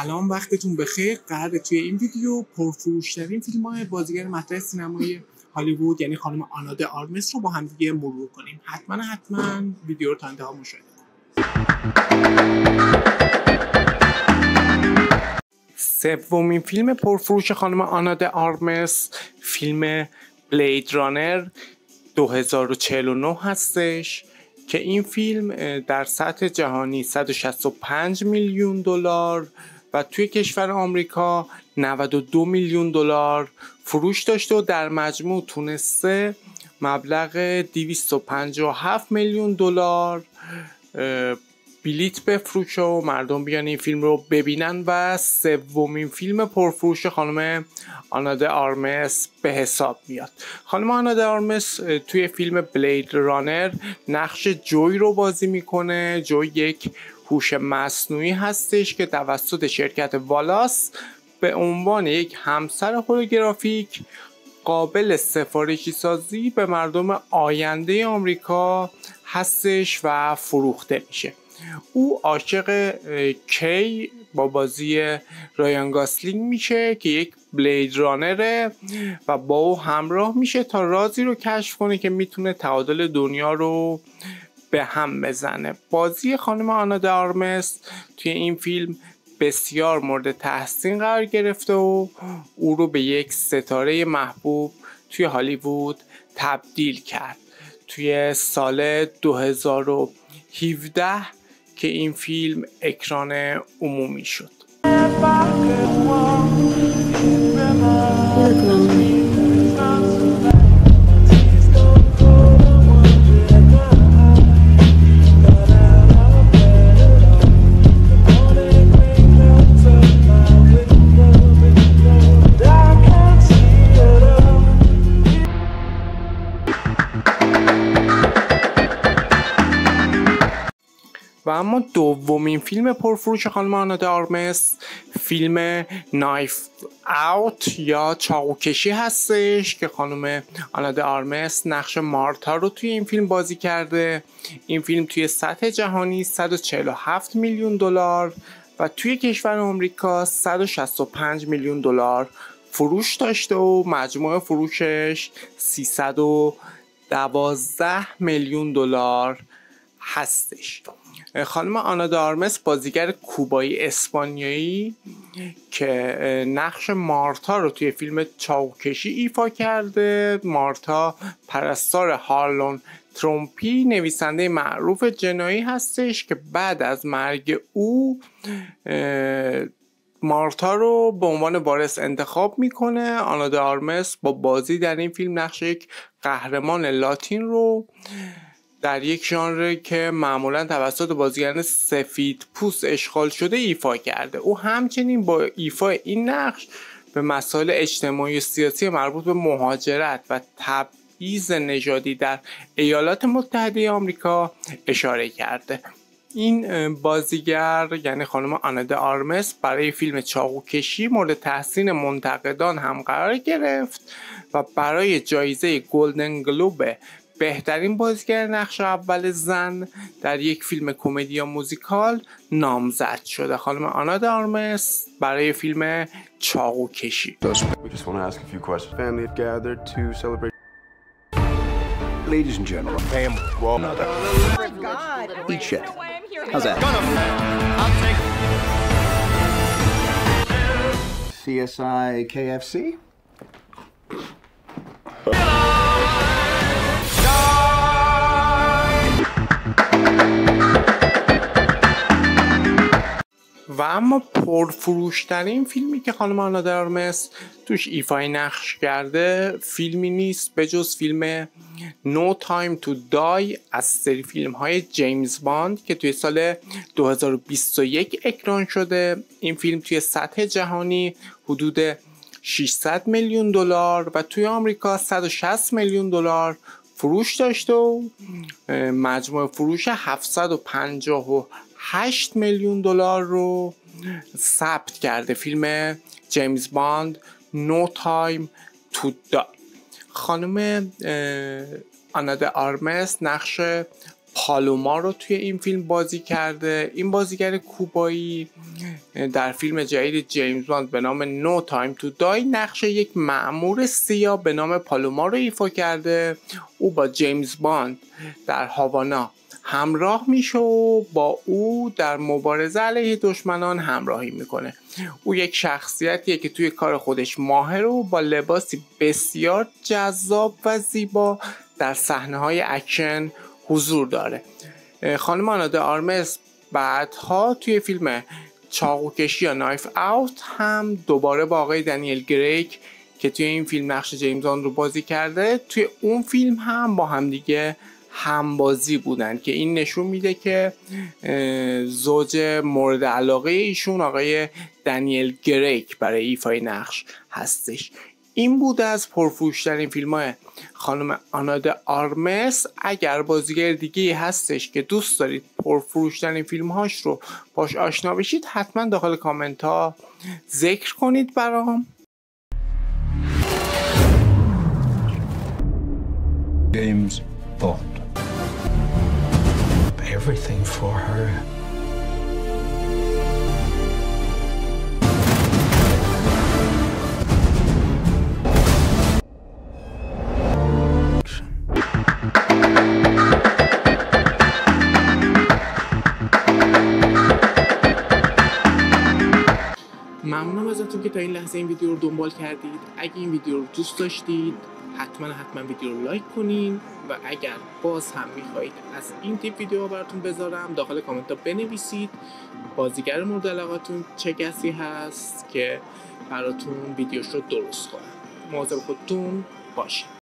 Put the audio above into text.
سلام، وقتتون بخیر. قراره توی این ویدیو پرفروش‌ترین فیلم‌های بازیگر مطرح سینمایی هالیوود یعنی خانم آنا د آرمس رو با هم دیگه مرور کنیم. حتما ویدیو رو تا انتها مشاهده کنید. سومین فیلم پرفروش خانم آنا د آرمس فیلم بلید رانر 2049 هستش که این فیلم در سطح جهانی 165 میلیون دلار و توی کشور آمریکا 92 میلیون دلار فروش داشته و در مجموع تونسته مبلغ 257 میلیون دلار بلیت بفروشه و مردم بیان این فیلم رو ببینن و سومین فیلم پرفروش خانم آنا د آرمس به حساب میاد. خانم آنا د آرمس توی فیلم بلید رانر نقش جوی رو بازی میکنه. جوی یک هوش مصنوعی هستش که توسط شرکت والاس به عنوان یک همسر هولوگرافیک قابل سفارشی سازی به مردم آینده آمریکا هستش و فروخته میشه. او عاشق کی با بازی رایان گاسلینگ میشه که یک بلید رانره و با او همراه میشه تا رازی رو کشف کنه که میتونه تعادل دنیا رو به هم بزنه. بازی خانم آنا د آرمس توی این فیلم بسیار مورد تحسین قرار گرفته و او رو به یک ستاره محبوب توی هالیوود تبدیل کرد. توی سال 2017 که این فیلم اکران عمومی شد. و اما دومین فیلم پرفروش خانم آنا د آرمس فیلم نایف اوت یا چاقوکشی هستش که خانم آنا د آرمس نقش مارتا رو توی این فیلم بازی کرده. این فیلم توی سطح جهانی 147 میلیون دلار و توی کشور آمریکا 165 میلیون دلار فروش داشته و مجموع فروشش 312 میلیون دلار هستش. خانم آنا د آرمس بازیگر کوبایی اسپانیایی که نقش مارتا رو توی فیلم چاقوکشی ایفا کرده. مارتا پرستار هارلون ترومپی نویسنده معروف جنایی هستش که بعد از مرگ او مارتا رو به عنوان وارث انتخاب میکنه. آنا د آرمس با بازی در این فیلم نقش یک قهرمان لاتین رو در یک ژانر که معمولا توسط بازیگران سفید پوست اشغال شده ایفا کرده. او همچنین با ایفای این نقش به مسائل اجتماعی و سیاسی مربوط به مهاجرت و تبعیض نژادی در ایالات متحده آمریکا اشاره کرده. این بازیگر یعنی خانم آنا د آرمس برای فیلم چاقوکشی مورد تحسین منتقدان هم قرار گرفت و برای جایزه گلدن گلوب بهترین بازیگر نقش اول زن در یک فیلم کمدی یا موزیکال نامزد شده. خانم آنا د آرمس برای فیلم چاقوکشی. Ladies and gentlemen, family. Well, another. Oh my God! Eat shit. How's that? CSI KFC? و اما پرفروشترین فیلمی که خانم آنا د آرمس توش ایفای نقش کرده فیلمی نیست به جز فیلم No Time to Die از سری فیلم های جیمز باند که توی سال 2021 اکران شده. این فیلم توی سطح جهانی حدود 600 میلیون دلار و توی آمریکا 160 میلیون دلار فروش داشته و مجموع فروش 758 میلیون دلار رو ثبت کرده. فیلم جیمز باند No Time to Die. خانم آنا د آرمس نقش پالوما رو توی این فیلم بازی کرده. این بازیگر کوبایی در فیلم جدید جیمز باند به نام No Time to Die نقش یک مأمور سیاه به نام پالوما رو ایفا کرده. او با جیمز باند در هاوانا همراه میشه و با او در مبارزه علیه دشمنان همراهی میکنه. او یک شخصیتیه که توی کار خودش ماهر و با لباسی بسیار جذاب و زیبا در صحنه‌های اکشن حضور داره. خانم آنا د آرمس بعدها توی فیلم چاقوکشی یا نایف اوت هم دوباره با آقای دنیل گریگ که توی این فیلم نقش جیمز باند رو بازی کرده، توی اون فیلم هم با همدیگه همبازی بودن که این نشون میده که زوج مورد علاقه ایشون آقای دنیل گریگ برای ایفای نقش هستش. این بوده از پرفروش‌ترین فیلم‌های خانم آنا د آرمس. اگر بازیگر دیگه هستش که دوست دارید پرفروش‌ترین فیلم‌هاش رو باش آشنا بشید، حتما داخل کامنت ها ذکر کنید برام. James Bond. Everything for her. ممنونم ازتون که تا این لحظه این ویدیو رو دنبال کردید. اگه این ویدیو رو دوست داشتید حتما ویدیو رو لایک کنین و اگر باز هم میخواهید از این تیپ ویدیو براتون بذارم داخل کامنت ها بنویسید بازیگر مورد علاقتون چه کسی هست که براتون ویدیوش رو درست کنم. مواظب خودتون باشید.